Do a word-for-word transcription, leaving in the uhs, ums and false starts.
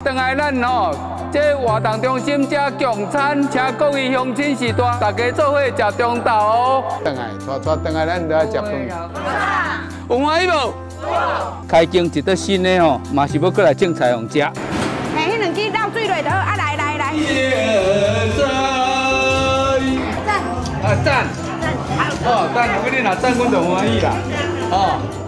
等来咱吼，这活动中心吃共餐，请各位乡亲时代，大家做伙食中昼哦。等来，带带等来，咱就要食饭。有欢喜无？开经一桌新的吼，嘛是要过来种菜用食。 嘿，迄两支绕水落就好，啊来来来。 赞！啊赞！赞！哦，赞！我跟你若赞，阮就欢喜啦。哦。